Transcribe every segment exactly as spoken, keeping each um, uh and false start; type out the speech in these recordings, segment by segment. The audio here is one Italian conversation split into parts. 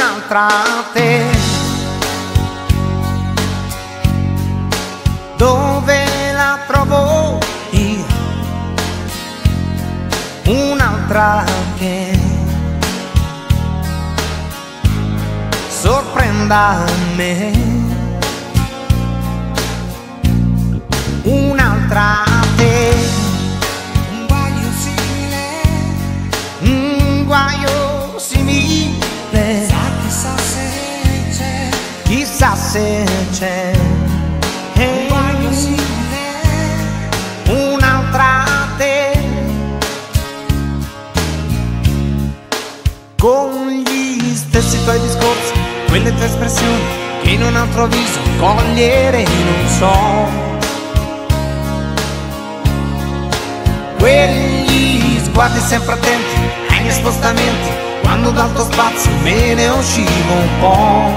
un'altra te. Dove la trovo io? Un'altra che sorprenda me. Un'altra te. Un guaio simile, Un guaio simile. chissà se c'è. Chissà se c'è. Un guaio simile, Un'altra te. Con gli stessi tuoi discorsi, quelle tue espressioni che in un altro viso cogliere non so. Quegli sguardi sempre attenti ai miei spostamenti, quando dal tuo spazio me ne uscivo un po'.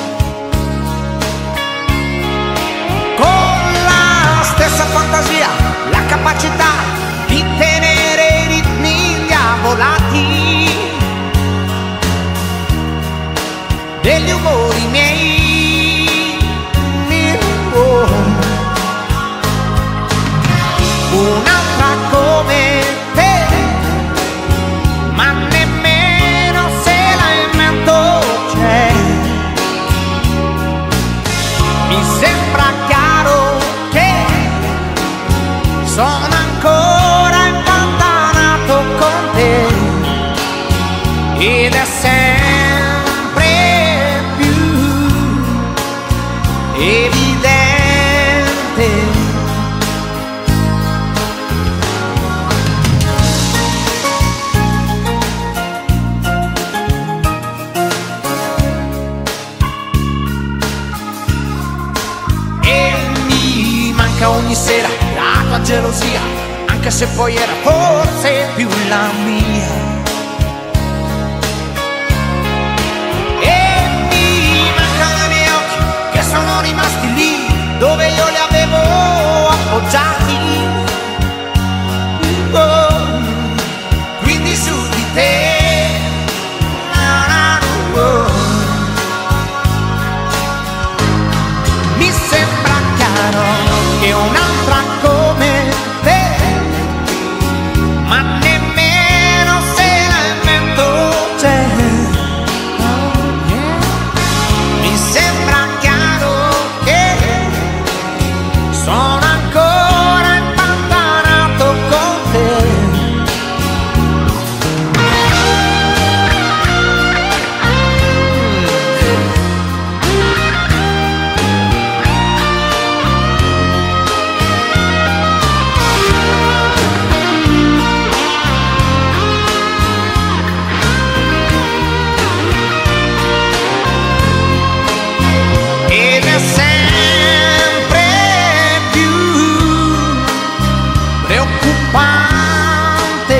Con la stessa fantasia, la capacità di tenere i ritmi diavolati degli umori miei. Oh. Un'altra come te, ma nemmeno se la invento c'è. Mi sembra chiaro che sono ancora impantanato con te, ed è sempre più evidente. Ogni sera la tua gelosia, anche se poi era forse più la mia. E mi mancano i miei occhi che sono rimasti lì dove io li avevo appoggiati. Oh, quindi su di te. Oh. Mi sembra chiaro che un'altra come te, ma nemmeno se la invento c'è. Mi sembra chiaro che sono ancora impantanato con te. Ed è sempre più preoccupante.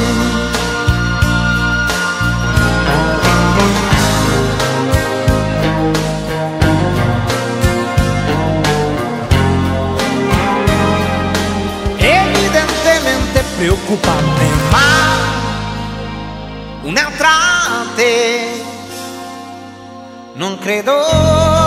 Evidentemente preoccupante, ma un'altra te non credo